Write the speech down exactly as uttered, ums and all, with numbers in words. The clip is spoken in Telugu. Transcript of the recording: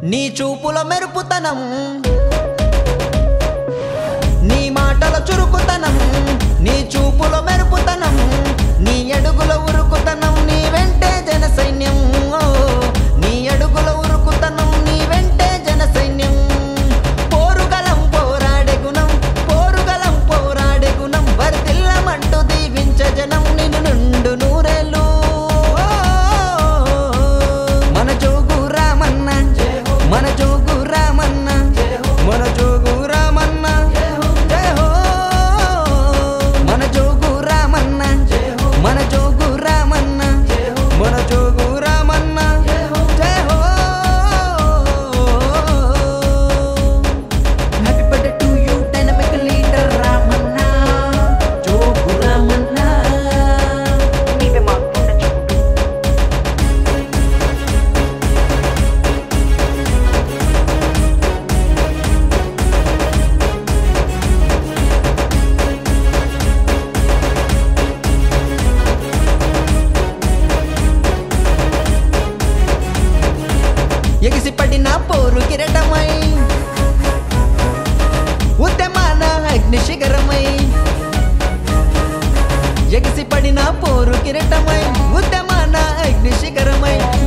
నీ చూపుల మెరుపుతనం, నీ మాటల చురుకుతనం, నీ చూపుల మెరుపుతనం, నీ అడుగుల ఉరుకుతనం, నీ వెంటే జన సైన్యం. నీ అడుగుల ఉరుకుతనం, నీ వెంటే జన సైన్యం. పోరుగలం పోరాడే గుణం, పోరుగలం పోరాడే గుణం, వర్ధిల్లమంటూ దీవించ జనం నిన్ను నుండు నూరేళ్ళు. మన జోగు రామన్న, మన జోగు రామన్న, మన జోగు రామన్న, జయ హో. మన జోగు రామన్న, మన జోగు రామన్న, మన జోగు రామన్న, జయ హో. Happy birthday to you dynamic leader Ramanna, Jogu Ramanna. నీవే మాకు చెప్పుడు. ఎగిసి పడిన పోరు కిరటమై, ఉద్యమాన అగ్ని శిఖరమై. ఎగిసి పడిన పోరు కిరటమై, ఉద్యమాన అగ్ని శిఖరమై.